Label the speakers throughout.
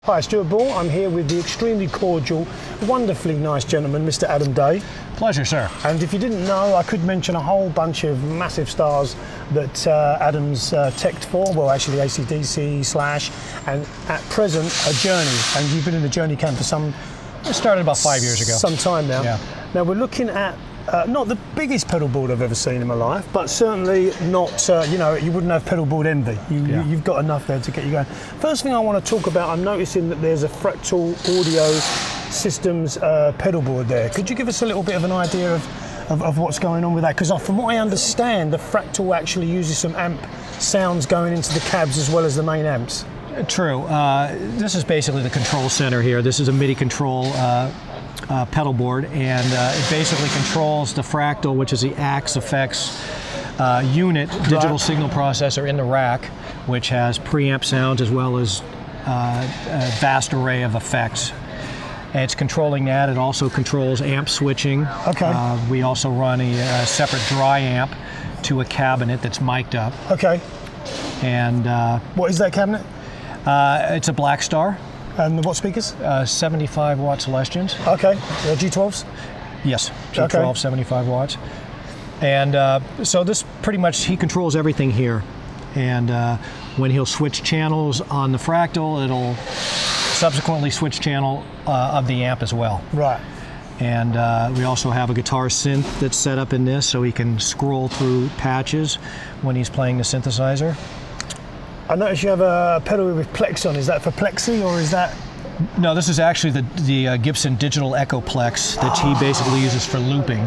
Speaker 1: Hi, Stuart Ball. I'm here with the extremely cordial, wonderfully nice gentleman, Mr. Adam Day.
Speaker 2: Pleasure, sir.
Speaker 1: And if you didn't know, I could mention a whole bunch of massive stars that Adam's teched for. Well, actually, AC/DC, Slash, and at present, a Journey. And you've been in the Journey camp for
Speaker 2: It started about 5 years ago.
Speaker 1: Some time now.
Speaker 2: Yeah.
Speaker 1: Now we're looking at not the biggest pedal board I've ever seen in my life, but certainly not, you know, you wouldn't have pedal board envy. You've got enough there to get you going. First thing I want to talk about, I'm noticing that there's a Fractal Audio Systems pedal board there. Could you give us a little bit of an idea of what's going on with that? Because from what I understand, the Fractal actually uses some amp sounds going into the cabs as well as the main amps.
Speaker 2: True. This is basically the control center here. This is a MIDI control pedal board, and it basically controls the Fractal, which is the Axe Effects unit, digital signal processor in the rack, which has preamp sounds as well as a vast array of effects. And it's controlling that. It also controls amp switching.
Speaker 1: Okay.
Speaker 2: We also run a separate dry amp to a cabinet that's mic'd up.
Speaker 1: Okay.
Speaker 2: And
Speaker 1: what is that cabinet?
Speaker 2: It's a Black Star.
Speaker 1: And what speakers?
Speaker 2: 75 watt Celestions.
Speaker 1: Okay, G12s?
Speaker 2: Yes, G12, okay. 75 watts. And so this pretty much, he controls everything here. And when he'll switch channels on the Fractal, it'll subsequently switch channel of the amp as well.
Speaker 1: Right.
Speaker 2: And we also have a guitar synth that's set up in this, so he can scroll through patches when he's playing the synthesizer.
Speaker 1: I notice you have a pedal with Plex on. Is that for Plexi, or is that?
Speaker 2: No, this is actually the Gibson Digital Echo Plex that he basically uses for looping.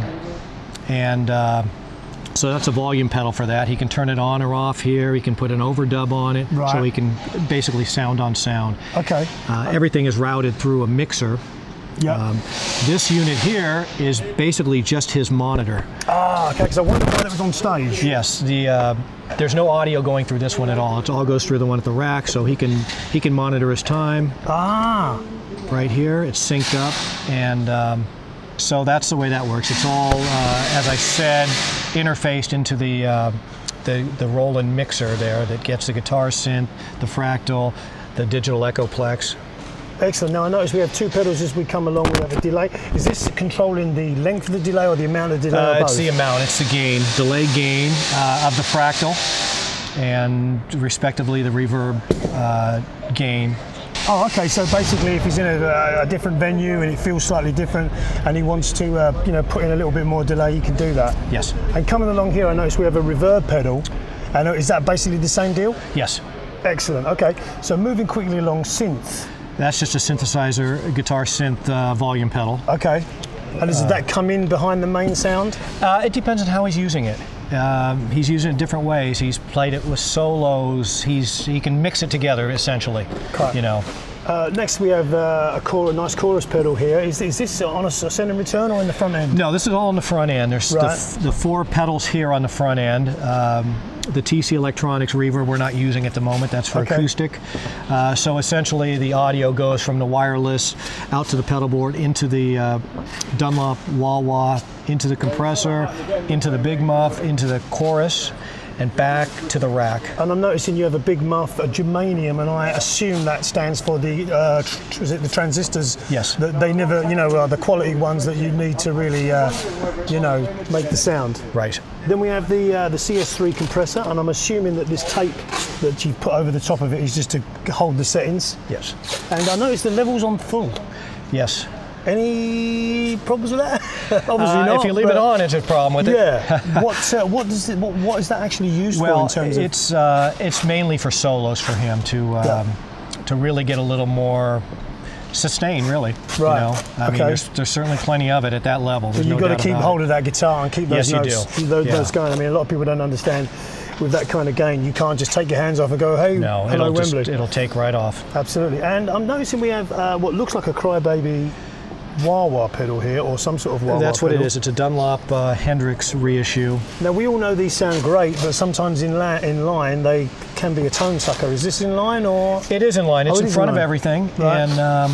Speaker 2: And so that's a volume pedal for that. He can turn it on or off here. He can put an overdub on it, right. So he can basically sound on sound.
Speaker 1: Okay.
Speaker 2: Everything is routed through a mixer.
Speaker 1: Yeah.
Speaker 2: This unit here is basically just his monitor.
Speaker 1: Ah, okay, because I wondered why it was on stage.
Speaker 2: Yes, there's no audio going through this one at all. It all goes through the one at the rack, so he can monitor his time. Ah. Right here, it's synced up, and so that's the way that works. It's all, as I said, interfaced into the Roland mixer there that gets the guitar synth, the Fractal, the digital Echo Plex.
Speaker 1: Excellent. Now I notice we have two pedals as we come along. We have a delay. Is this controlling the length of the delay or the amount of delay?
Speaker 2: It's the amount. It's the gain, delay gain of the Fractal, and respectively the reverb gain.
Speaker 1: Oh, okay. So basically, if he's in a different venue and it feels slightly different, and he wants to, you know, put in a little bit more delay, he can do that.
Speaker 2: Yes.
Speaker 1: And coming along here, I notice we have a reverb pedal. And is that basically the same deal?
Speaker 2: Yes.
Speaker 1: Excellent. Okay. So moving quickly along, synth.
Speaker 2: That's just a synthesizer, a guitar synth volume pedal.
Speaker 1: Okay. And does that come in behind the main sound?
Speaker 2: It depends on how he's using it. He's using it different ways. He's played it with solos. He can mix it together essentially. Okay. You know.
Speaker 1: Next we have a nice chorus pedal here. Is this on a send and return or in the front end?
Speaker 2: No, this is all on the front end. There's the four pedals here on the front end. The TC Electronics reverb we're not using at the moment. That's for acoustic. So essentially the audio goes from the wireless out to the pedal board, into the Dunlop wah-wah, into the compressor, into the big muff, into the chorus, and back to the rack. And
Speaker 1: I'm noticing you have a big muff, a germanium, and I assume that stands for the, is it the transistors?
Speaker 2: Yes.
Speaker 1: That they never, you know, the quality ones that you need to really, you know, make the sound.
Speaker 2: Right.
Speaker 1: Then we have the CS3 compressor, and I'm assuming that this tape that you've put over the top of it is just to hold the settings.
Speaker 2: Yes.
Speaker 1: And I noticed the level's on full.
Speaker 2: Yes.
Speaker 1: Any problems with that? Obviously not.
Speaker 2: If you leave it on, it's a problem with it.
Speaker 1: Yeah. what is that actually used for in terms of?
Speaker 2: It's mainly for solos for him to really get a little more sustain, really.
Speaker 1: Right.
Speaker 2: You know? I mean, there's certainly plenty of it at that level.
Speaker 1: So you've got to keep hold of that guitar and keep those notes. Those going. I mean, a lot of people don't understand. With that kind of gain, you can't just take your hands off and go, hey, hello, Wembley.
Speaker 2: It'll take right off.
Speaker 1: Absolutely. And I'm noticing we have what looks like a Crybaby wah-wah pedal here, or some sort of wah-wah
Speaker 2: That's what it is. It's a Dunlop Hendrix reissue.
Speaker 1: Now, we all know these sound great, but sometimes in line they can be a tone sucker. Is this in line, or?
Speaker 2: It is in line. It's in front of everything,
Speaker 1: right.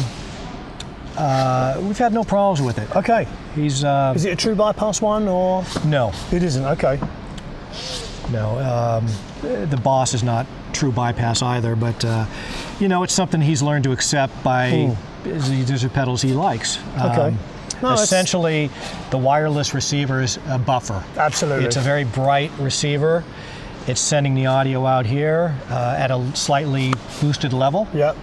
Speaker 2: And we've had no problems with it.
Speaker 1: Okay.
Speaker 2: Is
Speaker 1: it a true bypass one, or?
Speaker 2: No.
Speaker 1: It isn't. Okay.
Speaker 2: No. The Boss is not true bypass either, but you know, it's something he's learned to accept by these are pedals he likes.
Speaker 1: Okay. No,
Speaker 2: essentially, the wireless receiver is a buffer.
Speaker 1: Absolutely.
Speaker 2: It's a very bright receiver. It's sending the audio out here at a slightly boosted level.
Speaker 1: Yep.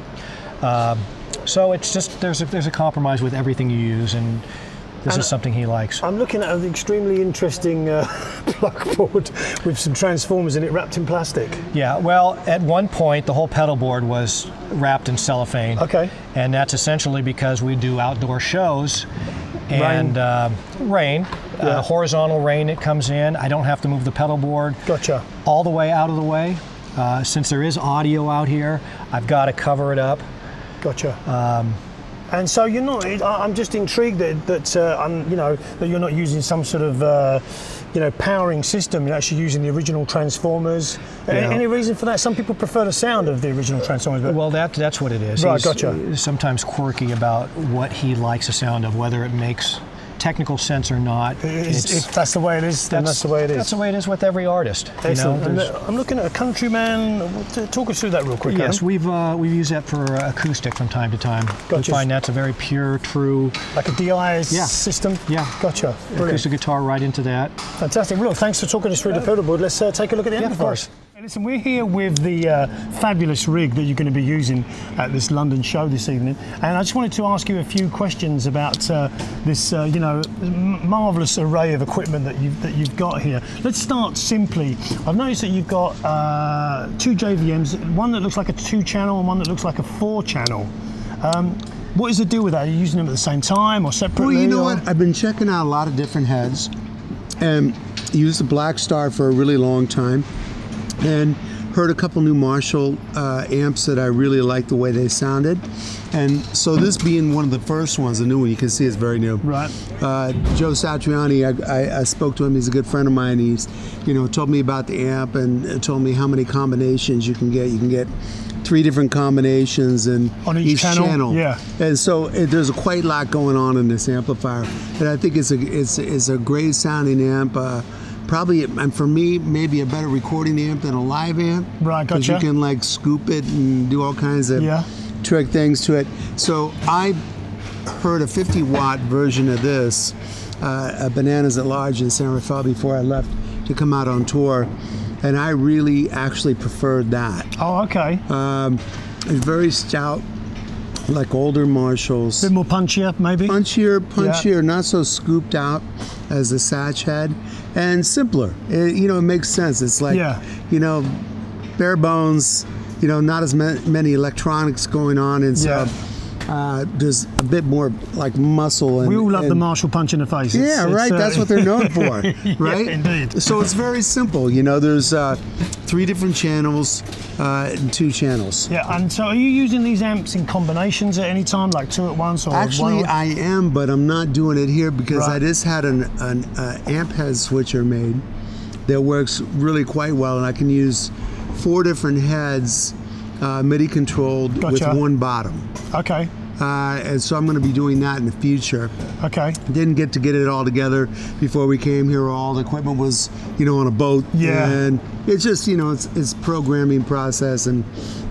Speaker 2: So it's just there's a compromise with everything you use, and this is something he likes.
Speaker 1: I'm looking at an extremely interesting plug board with some transformers in it wrapped in plastic.
Speaker 2: Yeah, well, at one point the whole pedal board was wrapped in cellophane.
Speaker 1: Okay.
Speaker 2: And that's essentially because we do outdoor shows and rain, horizontal rain that comes in. I don't have to move the pedal board all the way out of the way. Since there is audio out here, I've got to cover it up.
Speaker 1: Gotcha. And so you're not. I'm just intrigued that you know, that you're not using some sort of you know, powering system. You're actually using the original transformers.
Speaker 2: Yeah.
Speaker 1: Any reason for that? Some people prefer the sound of the original transformers. But
Speaker 2: well, that's what it is.
Speaker 1: Right,
Speaker 2: He's
Speaker 1: gotcha.
Speaker 2: Sometimes quirky about what he likes the sound of, whether it makes technical sense or not.
Speaker 1: If that's the way it is, then that's the way it is.
Speaker 2: That's the way it is with every artist.
Speaker 1: Excellent.
Speaker 2: You know,
Speaker 1: I'm looking at a Countryman. Talk us through that real quick.
Speaker 2: Yes,
Speaker 1: Adam.
Speaker 2: we've used that for acoustic from time to time.
Speaker 1: Gotcha.
Speaker 2: We find that's a very pure, true.
Speaker 1: Like a DI system.
Speaker 2: Yeah.
Speaker 1: Gotcha. Brilliant.
Speaker 2: Acoustic guitar right into that.
Speaker 1: Fantastic. Well, thanks for talking us through the pedal board. Let's take a look at the amplifiers.
Speaker 2: Of course.
Speaker 1: Listen, we're here with the fabulous rig that you're going to be using at this London show this evening, and I just wanted to ask you a few questions about this, you know, marvelous array of equipment that you've got here. Let's start simply. I've noticed that you've got two JVMs, one that looks like a 2-channel and one that looks like a 4-channel. What is the deal with that? Are you using them at the same time or separately?
Speaker 3: Well, you know what? I've been checking out a lot of different heads, and used the Black Star for a really long time. And heard a couple new Marshall amps that I really liked the way they sounded, and so this being one of the first ones, the new one, you can see it's very new.
Speaker 1: Right.
Speaker 3: Joe Satriani, I spoke to him. He's a good friend of mine. He's, you know, told me about the amp and told me how many combinations you can get. You can get 3 different combinations and
Speaker 1: on each channel. Yeah.
Speaker 3: And so there's quite a lot going on in this amplifier, and I think it's a great sounding amp. Probably, and for me, maybe a better recording amp than a live amp.
Speaker 1: Right, gotcha.
Speaker 3: Because you can like scoop it and do all kinds of trick things to it. So I heard a 50-watt version of this, Bananas at Large in San Rafael before I left to come out on tour, and I really actually preferred that.
Speaker 1: Oh, okay.
Speaker 3: It's very stout, like older Marshalls.
Speaker 1: A bit more punchier, maybe?
Speaker 3: Punchier, not so scooped out as the Satch head, and simpler. You know, it makes sense. It's like, you know, bare bones, you know, not as many electronics going on, and so there's a bit more like muscle. And,
Speaker 1: we all love the Marshall punch in the face.
Speaker 3: Yeah, right. That's what they're known for, right?
Speaker 1: Yeah, indeed.
Speaker 3: So it's very simple. You know, there's 3 different channels and 2 channels.
Speaker 1: Yeah, and so are you using these amps in combinations at any time, like 2 at once, or
Speaker 3: actually
Speaker 1: one?
Speaker 3: I am, but I'm not doing it here because I just had an amp head switcher made that works really quite well, and I can use 4 different heads MIDI controlled with 1 bottom.
Speaker 1: Okay.
Speaker 3: And so I'm going to be doing that in the future.
Speaker 1: Okay.
Speaker 3: Didn't get to get it all together before we came here. All the equipment was, you know, on a boat.
Speaker 1: Yeah.
Speaker 3: And it's just, you know, it's programming process, and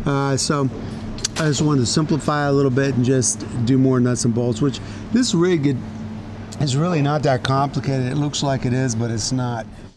Speaker 3: so I just wanted to simplify a little bit and just do more nuts and bolts. Which this rig is really not that complicated. It looks like it is, but it's not.